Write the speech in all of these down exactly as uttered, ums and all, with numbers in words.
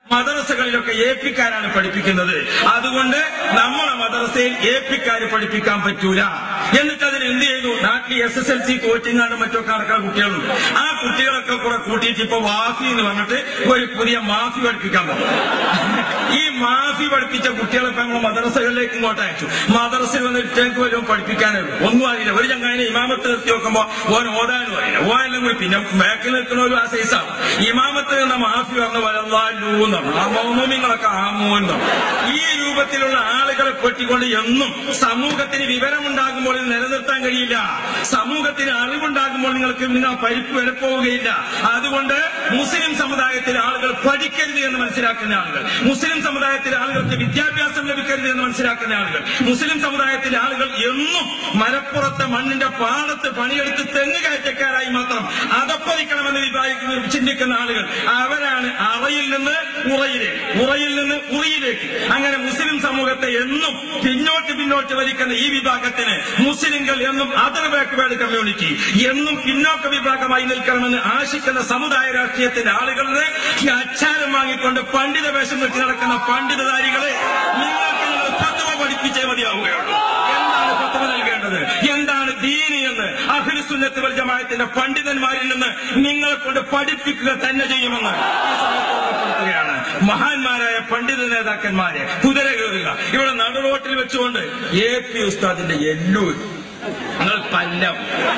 മദ്രസകളിലൊക്കെ A പിക്കാരാണ് പഠിപ്പിക്കുന്നത്. അതുകൊണ്ട് നമ്മുടെ മദ്രസയിൽ എ പിക്കാര് പഠിപ്പിക്കാൻ പറ്റൂല. എന്നിട്ട് അതിന് എന്ത് ചെയ്തു? നാട്ടിൽ എസ് എസ് എൽ സി കോച്ചിങ്ങാണ് മറ്റൊക്കെ നടക്കുന്ന കുട്ടികളുണ്ട്. ആ കുട്ടികളൊക്കെ കൂടെ കൂട്ടിയിട്ട് ഇപ്പൊ വാഫി എന്ന് പറഞ്ഞിട്ട് ഒരു പുതിയ മാഫി പഠിപ്പിക്കാൻ പോകും. ഈ മാഫി പഠിപ്പിച്ച കുട്ടികളെ ഇപ്പൊ നമ്മൾ മദ്രസകളിലേക്ക് ഇങ്ങോട്ട് അയച്ചു. മദ്രസയിൽ വന്ന് ഇട്ടേക്ക് വല്ലതും പഠിപ്പിക്കാനുള്ളൂ, ഒന്നും അറിയില്ല. ഒരു ചങ്ങാനെ ഇമാമത്ത് നിർത്തി നോക്കുമ്പോ ഓൻ ഓതാനും അറിയില്ല. ഓനെല്ലാം കൂടി പിന്നെ ബാക്കിൽ നിൽക്കുന്നവരും ആ സൈസാണ്. ഇമാമത്ത് നിന്ന മാഫി പറഞ്ഞ വലല്ലാലൂന്ന് പറഞ്ഞു. ആ മൗനൂമിങ്ങളൊക്കെ ആമോന്ന് പറഞ്ഞു. ഈ രൂപത്തിലുള്ള ആളുകളെ പെട്ടിക്കൊണ്ട് എന്നും സമൂഹത്തിന് വിവരമുണ്ടാകുമ്പോൾ ഇത് നിലനിർത്താൻ കഴിയില്ല. സമൂഹത്തിന് അറിവുണ്ടാകുമ്പോൾ നിങ്ങൾക്ക് നിങ്ങൾ പരിപ്പ് വിലപ്പോവുകയില്ല. അതുകൊണ്ട് മുസ്ലിം സമുദായത്തിലെ ആളുകൾ പഠിക്കരുത് എന്ന് മനസ്സിലാക്കുന്ന ആളുകൾ, മുസ്ലിം സമുദായത്തിലെ ആളുകൾക്ക് വിദ്യാഭ്യാസം ലഭിക്കരുത് എന്ന് മനസ്സിലാക്കുന്ന ആളുകൾ, മുസ്ലിം സമുദായത്തിലെ ആളുകൾ എന്നും മലപ്പുറത്തെ മണ്ണിന്റെ പാടത്ത് പണിയെടുത്ത് തെങ്ങ് കയറ്റക്കാരായി മാത്രം അതപ്പതിക്കണമെന്ന് വിഭാഗിക്കുന്ന ചിന്തിക്കുന്ന ആളുകൾ, അവരാണ് അറയിൽ നിന്ന് ഉറയിലേക്ക്, ഉറയിൽ നിന്ന് ഉറിയിലേക്ക്. അങ്ങനെ മുസ്ലിം സമൂഹത്തെ എന്നും പിന്നോട്ട് പിന്നോട്ട് വലിക്കുന്ന ഈ വിഭാഗത്തിന് മുസ്ലിങ്ങൾ എന്നും അതർ ബാക്ക്വേർഡ് കമ്മ്യൂണിറ്റി, എന്നും പിന്നോക്ക വിഭാഗമായി നിൽക്കണമെന്ന് ആശിക്കുന്ന സമുദായ രാഷ്ട്രീയത്തിന്റെ ആളുകളുടെ ഈ അച്ചാരം വാങ്ങിക്കൊണ്ട് പണ്ഡിത വേഷം വെച്ച് നടക്കുന്ന പണ്ഡിതധാരികളെ നിങ്ങൾക്ക് നിങ്ങൾ ഫത്വ പഠിപ്പിച്ചേ മതിയാവുകയുള്ളൂ. എന്താണ് ഫത്വ നൽകേണ്ടത്, എന്താണ് ദീനി എന്ന് അഹ്ലു സുന്നത്ത് വൽ ജമാഅത്തിന്റെ പണ്ഡിതന്മാരിൽ നിന്ന് നിങ്ങളെ കൊണ്ട് പഠിപ്പിക്കുക തന്നെ ചെയ്യുമെന്ന് ാണ് മഹാന്മാരായ പണ്ഡിത നേതാക്കന്മാരെ കുതിര കയറുക. ഇവിടെ നടുറോട്ടിൽ വെച്ചുകൊണ്ട് എ പി ഉസ്താദിന്റെ എല്ലൂർ നിങ്ങൾ പല്ലം,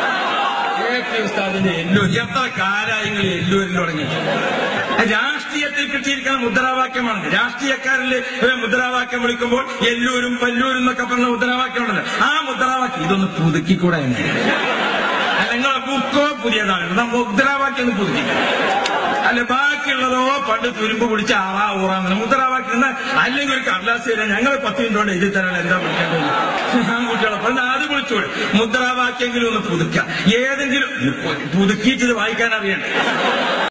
എ പി ഉസ്താദിന്റെ എല്ലൂർ, എത്ര കാലായങ്ങൾ എല്ലൂരിൽ തുടങ്ങി. രാഷ്ട്രീയത്തിൽ കിട്ടിയിരിക്കുന്ന മുദ്രാവാക്യമാണ്. രാഷ്ട്രീയക്കാരിൽ മുദ്രാവാക്യം വിളിക്കുമ്പോൾ എല്ലൂരും പല്ലൂരും എന്നൊക്കെ പറഞ്ഞ മുദ്രാവാക്യമുണ്ടല്ലോ. ആ മുദ്രാവാക്യം ഇതൊന്ന് പുതുക്കിക്കൂടെ? നിങ്ങളെ ബുക്കോ പുതിയതാണ്, മുദ്രാവാക്യം ഒന്ന് പുതുക്കിക്കൂടെ? അല്ല ബാക്കിയുള്ളതോ പണ്ട് തുരുമ്പ് പിടിച്ച ആവാ ഊറാന്ന് മുദ്രാവാക്യം. അല്ലെങ്കിൽ ഒരു കടലാസ് തരാൻ ഞങ്ങൾ പത്ത് മിനിറ്റ് കൊണ്ട് എഴുതി തരാൻ എന്താ വിളിക്കേണ്ടത്? ആൺകുട്ടികളൊപ്പം അത് വിളിച്ചോളൂ. മുദ്രാവാക്യെങ്കിലും ഒന്ന് പുതുക്കുക. ഏതെങ്കിലും പുതുക്കിയിട്ട് വായിക്കാൻ അറിയണ്ടേ?